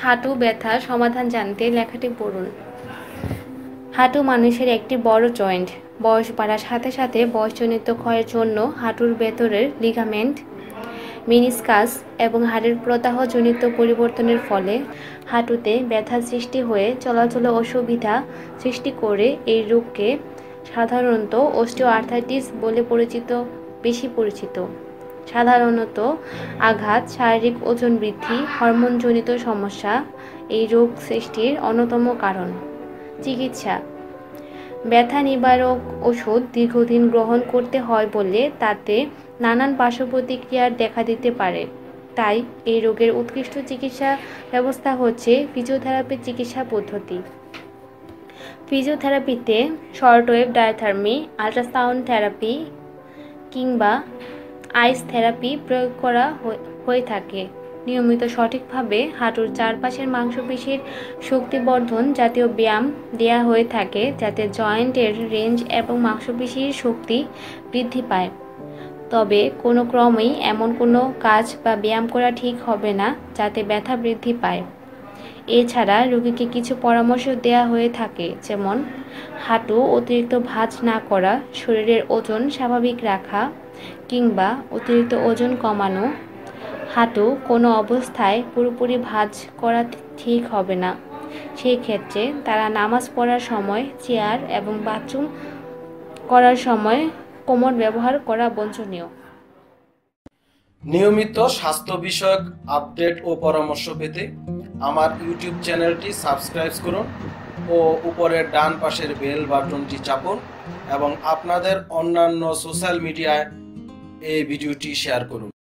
হাঁটু ব্যথার সমাধান জানতে লেখাটি পড়ুন। হাঁটু মানুষের একটি বড় জয়েন্ট। বয়স বাড়ার সাথে সাথে বয়সজনিত ক্ষয়ের জন্য হাঁটুর ভেতরের লিগামেন্ট, মেনিসকাস এবং হাড়ের প্রদাহজনিত পরিবর্তনের ফলে হাঁটুতে ব্যথা সৃষ্টি হয়ে চলাচলে অসুবিধা সৃষ্টি করে। এই রোগকে সাধারণত অস্টিওআর্থ্রাইটিস বলে বেশি পরিচিত। সাধারণত আঘাত, শারীরিক ওজন বৃদ্ধি, হরমোনজনিত সমস্যা এই রোগ সৃষ্টির অন্যতম কারণ। চিকিৎসা: ব্যথা নিবারক ওষুধ দীর্ঘদিন গ্রহণ করতে হয় বলে তাতে নানান পার্শ্ব প্রতিক্রিয়া দেখা দিতে পারে। তাই এই রোগের উৎকৃষ্ট চিকিৎসা ব্যবস্থা হচ্ছে ফিজিওথেরাপি চিকিৎসা পদ্ধতি। ফিজিওথেরাপিতে শর্টওয়েভ ডায়াথার্মি, আল্ট্রাসাউন্ড থেরাপি কিংবা আইস থেরাপি প্রয়োগ করা হয়ে থাকে। নিয়মিত সঠিকভাবে হাঁটুর চারপাশের মাংসপেশির শক্তিবর্ধন জাতীয় ব্যায়াম দেয়া হয়ে থাকে যাতে জয়েন্টের রেঞ্জ এবং মাংসপেশির শক্তি বৃদ্ধি পায়। তবে কোনো ক্রমেই এমন কোনো কাজ বা ব্যায়াম করা ঠিক হবে না যাতে ব্যথা বৃদ্ধি পায়। এছাড়া রোগীকে কিছু পরামর্শ দেওয়া হয়ে থাকে, যেমন হাঁটু অতিরিক্ত ভাঁজ না করা, শরীরের ওজন স্বাভাবিক রাখা কিংবা অতিরিক্ত ওজন কমানো। হাঁটু কোনো অবস্থায় পুরোপুরি ভাঁজ করা ঠিক হবে না। সেই ক্ষেত্রে তারা নামাজ পড়ার সময় চেয়ার এবং বাথরুম করার সময় কোমর ব্যবহার করা বাঞ্ছনীয়। নিয়মিত স্বাস্থ্য বিষয়ক আপডেট ও পরামর্শ পেতে আমার ইউটিউব চ্যানেলটি সাবস্ক্রাইব করুন ও উপরের ডান পাশের বেল বাটনটি চাপুন এবং আপনাদের অন্যান্য সোশ্যাল মিডিয়ায় এই ভিডিওটি শেয়ার করুন।